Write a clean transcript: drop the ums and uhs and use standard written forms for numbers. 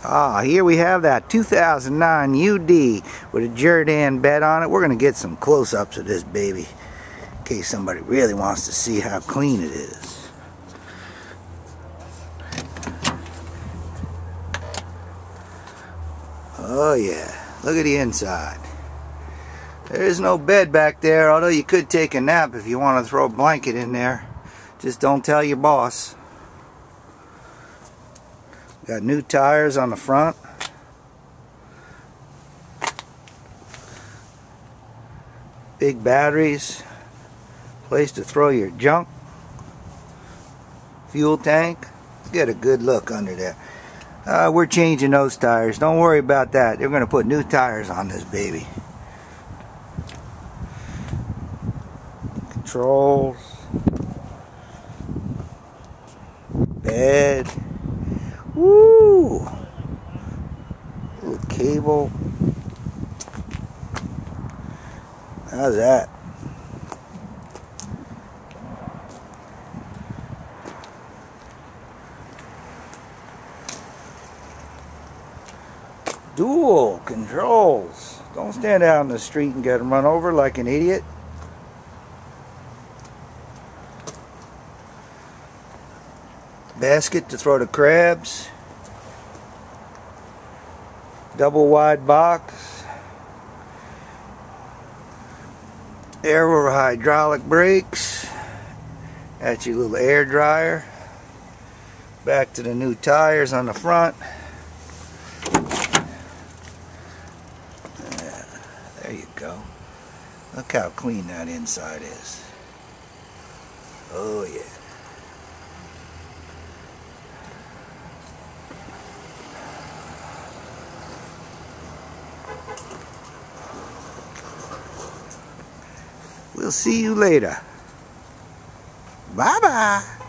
Ah, here we have that 2009 UD with a Jerr-Dan bed on it. We're going to get some close-ups of this baby in case somebody really wants to see how clean it is. Oh yeah, look at the inside. There is no bed back there, although you could take a nap if you want to throw a blanket in there. Just don't tell your boss. Got new tires on the front. Big batteries. Place to throw your junk. Fuel tank. Get a good look under there. We're changing those tires. Don't worry about that. They're going to put new tires on this baby. Controls. Bed. Woo! Little cable. How's that? Dual controls. Don't stand out in the street and get run over like an idiot. Basket to throw the crabs. Double wide box. Aero hydraulic brakes. That's your little air dryer. Back to the new tires on the front. There you go. Look how clean that inside is. Oh yeah. We'll see you later. Bye-bye.